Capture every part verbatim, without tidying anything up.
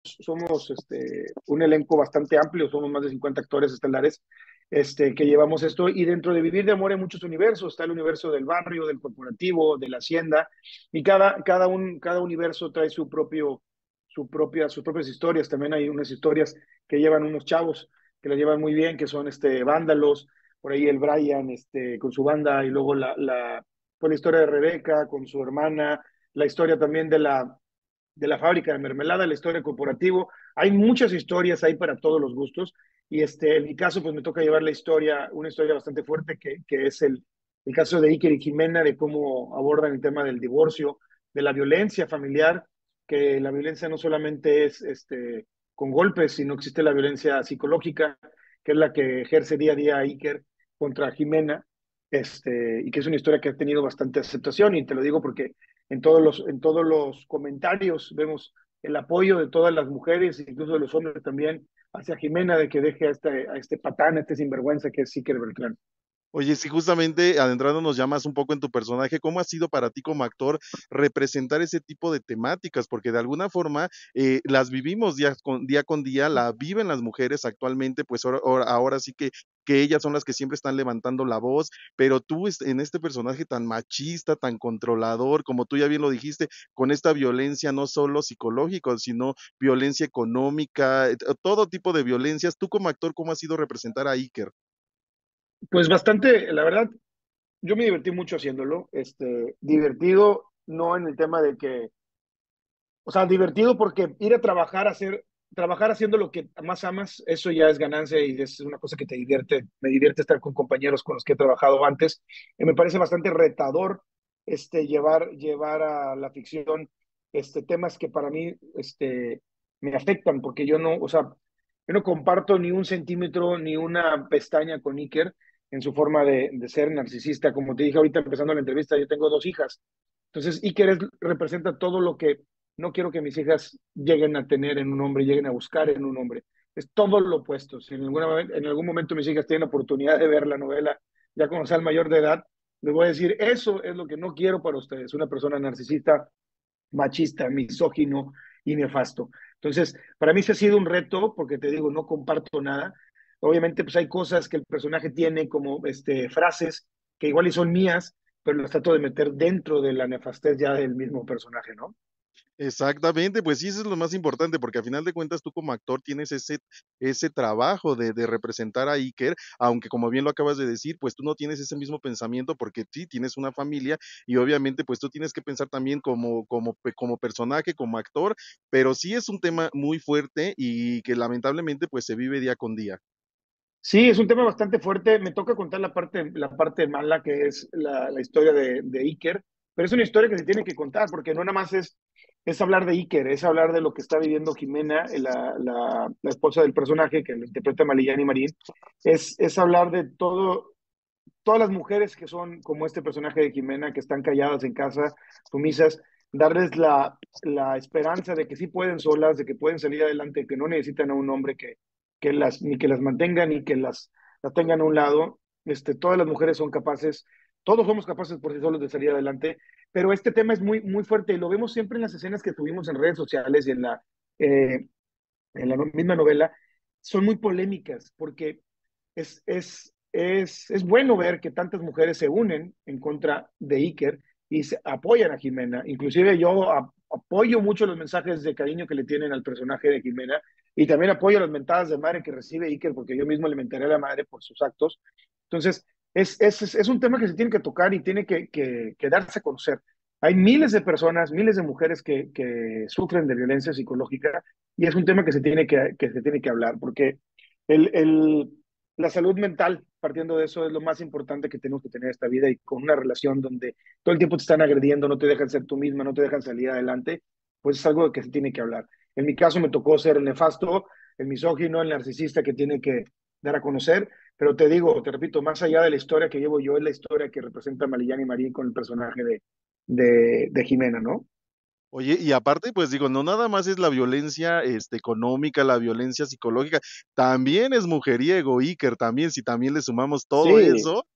somos este, un elenco bastante amplio, somos más de cincuenta actores estelares este, que llevamos esto, y dentro de Vivir de Amor hay muchos universos, está el universo del barrio, del corporativo, de la hacienda, y cada, cada, un, cada universo trae su propio, su propia, sus propias historias. También hay unas historias que llevan unos chavos que la llevan muy bien, que son este, vándalos, por ahí el Brian este, con su banda, y luego la, la, pues la historia de Rebeca con su hermana, la historia también de la de la fábrica de mermelada, la historia corporativo. Hay muchas historias ahí para todos los gustos. Y este, en mi caso, pues me toca llevar la historia, una historia bastante fuerte, que, que es el, el caso de Iker y Jimena, de cómo abordan el tema del divorcio, de la violencia familiar, que la violencia no solamente es este, con golpes, sino existe la violencia psicológica, que es la que ejerce día a día Iker contra Jimena, este, y que es una historia que ha tenido bastante aceptación. Y te lo digo porque en todos los, en todos los comentarios vemos el apoyo de todas las mujeres, incluso de los hombres también, hacia Jimena, de que deje a este, a este patán, a este sinvergüenza que es Iker Beltrán. Oye, sí, justamente adentrándonos ya más un poco en tu personaje, ¿cómo ha sido para ti como actor representar ese tipo de temáticas? Porque de alguna forma eh, las vivimos día con, día con día, la viven las mujeres actualmente, pues ahora, ahora, ahora sí que, que ellas son las que siempre están levantando la voz, pero tú es- en este personaje tan machista, tan controlador, como tú ya bien lo dijiste, con esta violencia no solo psicológica, sino violencia económica, eh, todo tipo de violencias, tú como actor, ¿cómo ha sido representar a Iker? Pues bastante, la verdad, yo me divertí mucho haciéndolo, este, divertido no en el tema de que, o sea, divertido porque ir a trabajar, hacer, trabajar haciendo lo que más amas, eso ya es ganancia y es una cosa que te divierte. Me divierte estar con compañeros con los que he trabajado antes. Y me parece bastante retador este, llevar, llevar a la ficción este, temas que para mí este, me afectan, porque yo no, o sea, yo no comparto ni un centímetro ni una pestaña con Iker en su forma de, de ser narcisista. Como te dije ahorita empezando la entrevista, yo tengo dos hijas. Entonces, Iker es, representa todo lo que no quiero que mis hijas lleguen a tener en un hombre, lleguen a buscar en un hombre. Es todo lo opuesto. Si en, alguna, en algún momento mis hijas tienen la oportunidad de ver la novela, ya cuando sean mayor de edad, les voy a decir, eso es lo que no quiero para ustedes, una persona narcisista, machista, misógino y nefasto. Entonces, para mí se ha sido un reto, porque te digo, no comparto nada. Obviamente, pues hay cosas que el personaje tiene, como este, frases que igual y son mías, pero las trato de meter dentro de la nefastez ya del mismo personaje, ¿no? Exactamente, pues sí, eso es lo más importante, porque a final de cuentas tú como actor tienes ese, ese trabajo de, de representar a Iker, aunque como bien lo acabas de decir, pues tú no tienes ese mismo pensamiento porque sí tienes una familia y obviamente pues tú tienes que pensar también como, como, pe- como personaje, como actor, pero sí es un tema muy fuerte y que lamentablemente pues se vive día con día. Sí, es un tema bastante fuerte. Me toca contar la parte, la parte mala, que es la, la historia de, de Iker, pero es una historia que se tiene que contar, porque no nada más es, es hablar de Iker, es hablar de lo que está viviendo Jimena, la, la, la esposa del personaje que lo interpreta Maliyani Marín, es, es hablar de todo, todas las mujeres que son como este personaje de Jimena, que están calladas en casa, sumisas, darles la, la esperanza de que sí pueden solas, de que pueden salir adelante, que no necesitan a un hombre que, que las, ni que las mantenga, ni que las, las tengan a un lado. Este, todas las mujeres son capaces, todos somos capaces por sí solos de salir adelante, pero este tema es muy, muy fuerte y lo vemos siempre en las escenas que tuvimos en redes sociales y en la, eh, en la misma novela, son muy polémicas porque es, es, es, es bueno ver que tantas mujeres se unen en contra de Iker y se apoyan a Jimena. Inclusive yo a, apoyo mucho los mensajes de cariño que le tienen al personaje de Jimena y también apoyo las mentadas de madre que recibe Iker porque yo mismo le mentaré a la madre por sus actos. Entonces, es, es, es un tema que se tiene que tocar y tiene que, que, que darse a conocer. Hay miles de personas, miles de mujeres que, que sufren de violencia psicológica y es un tema que se tiene que, que, se tiene que hablar, porque el, el, la salud mental, partiendo de eso, es lo más importante que tenemos que tener en esta vida y con una relación donde todo el tiempo te están agrediendo, no te dejan ser tú misma, no te dejan salir adelante, pues es algo de que se tiene que hablar. En mi caso me tocó ser el nefasto, el misógino, el narcisista que tiene que dar a conocer, pero te digo, te repito, más allá de la historia que llevo yo, es la historia que representa Malillani Marín con el personaje de, de, de Jimena, ¿no? Oye, y aparte, pues digo, no nada más es la violencia, este, económica, la violencia psicológica, también es mujeriego, Iker, también, si también le sumamos todo Sí, eso.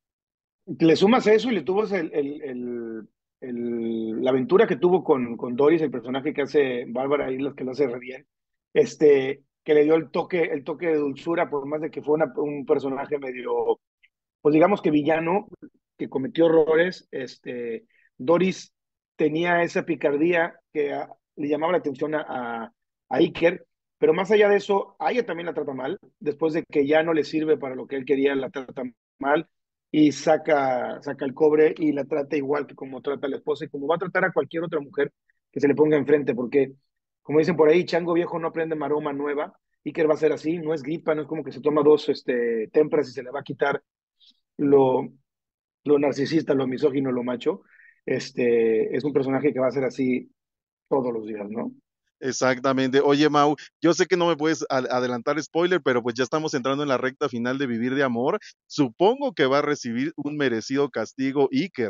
le sumas eso y le tuvo el, el, el, el- la aventura que tuvo con, con Doris, el personaje que hace Bárbara Islas, que lo hace re bien. este, que le dio el toque, el toque de dulzura, por más de que fue una- un personaje medio, pues digamos que villano, que cometió errores. Este, Doris tenía esa picardía que a- le llamaba la atención a, a, a Iker, pero más allá de eso, a ella también la trata mal, después de que ya no le sirve para lo que él quería, la trata mal y saca, saca el cobre y la trata igual que como trata a la esposa y como va a tratar a cualquier otra mujer que se le ponga enfrente, porque como dicen por ahí, chango viejo no aprende maroma nueva. Iker va a ser así, no es gripa, no es como que se toma dos este, tempras y se le va a quitar lo, lo narcisista, lo misógino, lo macho. Este, es un personaje que va a ser así todos los días, ¿no? Exactamente. Oye, Mau, yo sé que no me puedes a adelantar spoiler, pero pues ya estamos entrando en la recta final de Vivir de Amor. Supongo que va a recibir un merecido castigo Iker.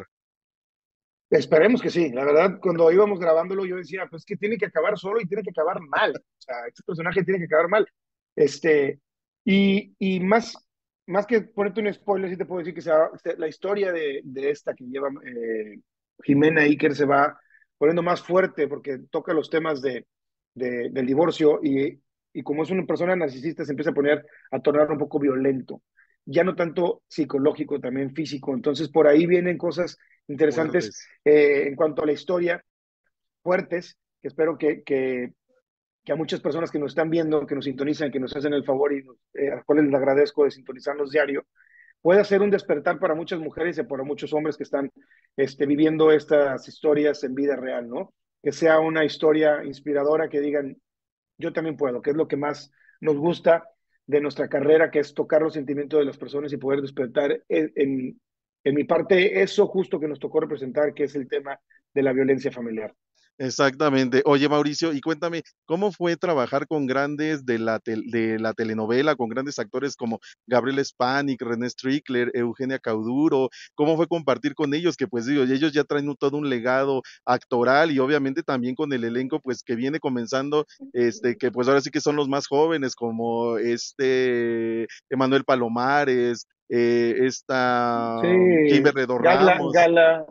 Esperemos que sí. La verdad, cuando íbamos grabándolo, yo decía, pues que tiene que acabar solo y tiene que acabar mal. O sea, este personaje tiene que acabar mal. Este, y, y más, más que ponerte un spoiler, sí te puedo decir que se va- se- la historia de, de esta que lleva eh, Jimena Iker se va poniendo más fuerte porque toca los temas de, de- del divorcio y, y como es una persona narcisista, se empieza a poner a tornar un poco violento. Ya no tanto psicológico, también físico. Entonces, por ahí vienen cosas interesantes Fuertes. eh, en cuanto a la historia, fuertes, que espero que, que, que, a muchas personas que nos están viendo, que nos sintonizan, que nos hacen el favor y nos, eh, a los cuales les agradezco de sintonizarnos diario, pueda ser un despertar para muchas mujeres y para muchos hombres que están este, viviendo estas historias en vida real, ¿no? Que sea una historia inspiradora, que digan, yo también puedo, que es lo que más nos gusta de nuestra carrera, que es tocar los sentimientos de las personas y poder despertar en, en, en mi parte eso justo que nos tocó representar, que es el tema de la violencia familiar. Exactamente. Oye, Mauricio, y cuéntame, ¿cómo fue trabajar con grandes de la tel de la telenovela, con grandes actores como Gabriel Spanik, René Strickler, Eugenia Cauduro? ¿Cómo fue compartir con ellos? Que pues digo, ellos ya traen un todo un legado actoral y obviamente también con el elenco pues que viene comenzando, este, que pues ahora sí que son los más jóvenes, como este Emanuel Palomares, eh, Sí, esta Kimberly Dos Gala, Ramos. Gala,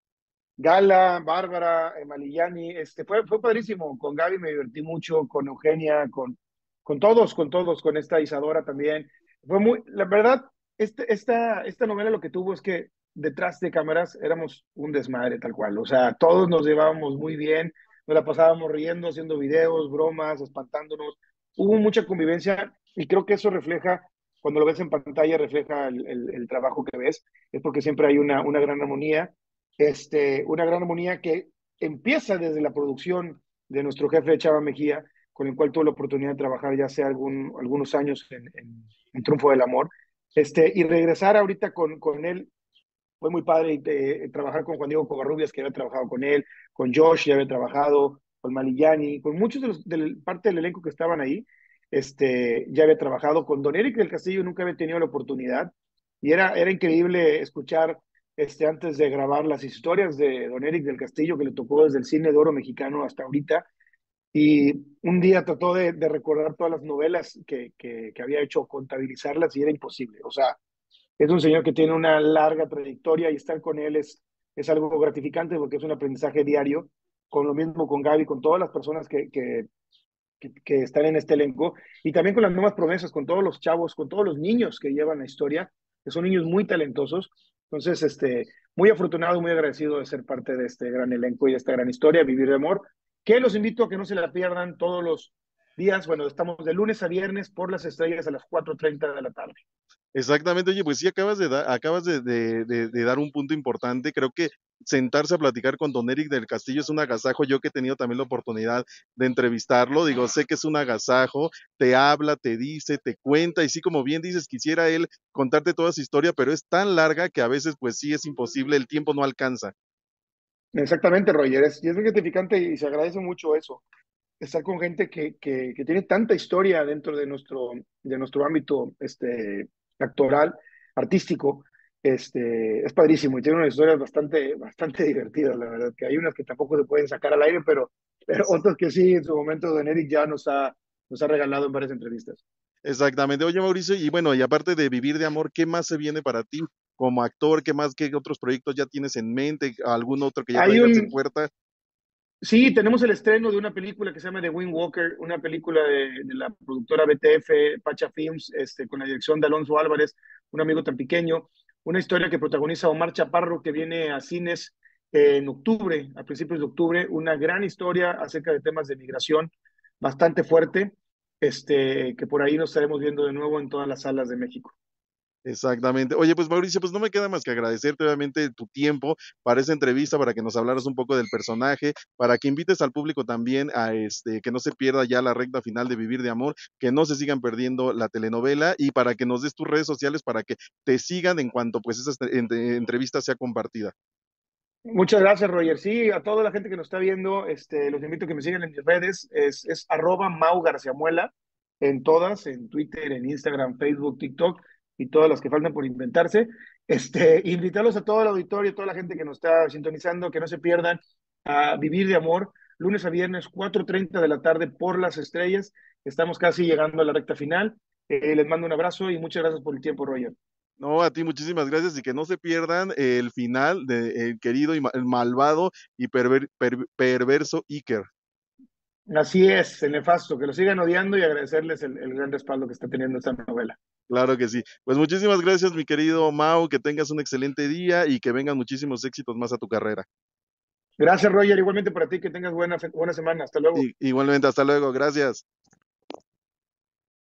Gala, Bárbara, eh, Malillani, este, fue, fue padrísimo. Con Gaby me divertí mucho, con Eugenia, con, con todos, con todos, con esta Isadora también. Fue muy, la verdad, este, esta, esta novela lo que tuvo es que detrás de cámaras éramos un desmadre tal cual. O sea, todos nos llevábamos muy bien, nos la pasábamos riendo, haciendo videos, bromas, espantándonos. Hubo mucha convivencia y creo que eso refleja, cuando lo ves en pantalla, refleja el, el, el trabajo que ves. Es porque siempre hay una, una gran armonía este, una gran armonía que empieza desde la producción de nuestro jefe Chava Mejía, con el cual tuve la oportunidad de trabajar ya hace algún, algunos años en, en, en Triunfo del Amor, este, y regresar ahorita con, con él. Fue muy padre eh, trabajar con Juan Diego Covarrubias, que había trabajado con él, con Josh, ya había trabajado, con Malillani, con muchos de los, de parte del elenco que estaban ahí, este, ya había trabajado, con Don Eric del Castillo nunca había tenido la oportunidad, y era, era increíble escuchar este, antes de grabar las historias de Don Eric del Castillo, que le tocó desde el cine de oro mexicano hasta ahorita, y un día trató de, de recordar todas las novelas que, que, que había hecho, contabilizarlas, y era imposible. O sea, es un señor que tiene una larga trayectoria y estar con él es, es algo gratificante porque es un aprendizaje diario. Con lo mismo con Gaby, con todas las personas que, que, que, que están en este elenco y también con las nuevas promesas, con todos los chavos, con todos los niños que llevan la historia, que son niños muy talentosos. Entonces, este, muy afortunado y muy agradecido de ser parte de este gran elenco y de esta gran historia, Vivir de Amor, que los invito a que no se la pierdan todos los días. Bueno, estamos de lunes a viernes por las estrellas a las cuatro treinta de la tarde. Exactamente, oye, pues sí, acabas de dar, acabas de, de, de, de dar un punto importante. Creo que sentarse a platicar con don Eric del Castillo es un agasajo. Yo que he tenido también la oportunidad de entrevistarlo, digo, sé que es un agasajo, te habla, te dice, te cuenta, y sí, como bien dices, quisiera él contarte toda su historia, pero es tan larga que a veces, pues sí, es imposible, el tiempo no alcanza. Exactamente, Roger, es, y es muy gratificante y se agradece mucho eso, estar con gente que, que, que tiene tanta historia dentro de nuestro, de nuestro ámbito este, actoral, artístico. Este, es padrísimo y tiene unas historias bastante, bastante divertidas, la verdad, que hay unas que tampoco se pueden sacar al aire, pero, pero otras que sí, en su momento Don Eric ya nos ha, nos ha regalado en varias entrevistas. Exactamente. Oye, Mauricio, y bueno, y aparte de Vivir de Amor, ¿qué más se viene para ti como actor? ¿Qué más, qué otros proyectos ya tienes en mente? ¿Algún otro que ya Hay traigas en un, puerta? Sí, tenemos el estreno de una película que se llama The Wind Walker, una película de, de la productora B T F, Pacha Films, este, con la dirección de Alonso Álvarez, un amigo tan pequeño, una historia que protagoniza Omar Chaparro, que viene a cines eh, en octubre, a principios de octubre, una gran historia acerca de temas de migración, bastante fuerte, este, que por ahí nos estaremos viendo de nuevo en todas las salas de México. Exactamente. Oye, pues Mauricio, pues no me queda más que agradecerte obviamente tu tiempo para esa entrevista, para que nos hablaras un poco del personaje, para que invites al público también a este que no se pierda ya la recta final de Vivir de Amor, que no se sigan perdiendo la telenovela y para que nos des tus redes sociales para que te sigan en cuanto pues esa este, entrevista sea compartida. Muchas gracias, Roger. Sí, a toda la gente que nos está viendo, este, los invito a que me sigan en mis redes. Es, es arroba Mau García Muela en todas, en Twitter, en Instagram, Facebook, TikTok y todas las que faltan por inventarse. Este, invitarlos a todo el auditorio, a toda la gente que nos está sintonizando, que no se pierdan a Vivir de Amor, lunes a viernes, cuatro treinta de la tarde por las estrellas. Estamos casi llegando a la recta final. Eh, les mando un abrazo y muchas gracias por el tiempo, Roger. No, a ti muchísimas gracias y que no se pierdan el final de el querido y ma el malvado y perver per perverso Iker. Así es, el nefasto, que lo sigan odiando y agradecerles el, el gran respaldo que está teniendo esta novela. Claro que sí. Pues muchísimas gracias, mi querido Mau, que tengas un excelente día y que vengan muchísimos éxitos más a tu carrera. Gracias, Roger. Igualmente para ti, que tengas buena, buena semana. Hasta luego. Y, igualmente, hasta luego, gracias.